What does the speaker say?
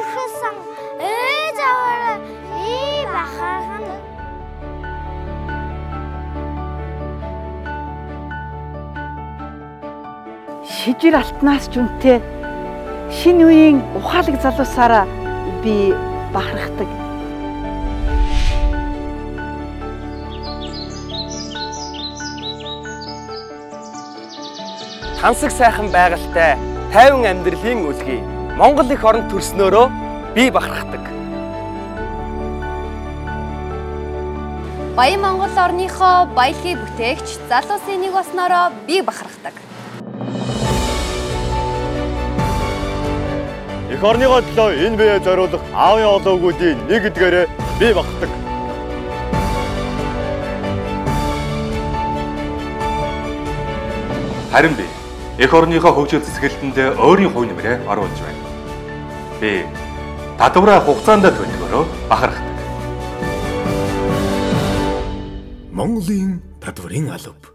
ихэсэн ээж аваараа бие бахархан шижир алтнаас ч үнэтэй шинэ үеийн ухаалаг залуусаараа би бахархдаг. Тансаг сайхан байгальтай тайван амьдралын үлгий Монгол их оронд төрснөөрөө би бахархдаг. Баян Монгол орныхоо баялагын бүтээгч залуусын нэг болсноороо би бахархдаг. Эх орныгоо төлөө энэ биеэ зориулах аавын олоогуудын нэг эдгээрээ би бахархдаг. Харин би эх орныхоо хөгжил цэцгэлтэнд өөрийн хувь нэмрээ оруулж байна. Би татвараа хугацаанд төлөхөөрөө бахархдаг. Монголын татварын алба.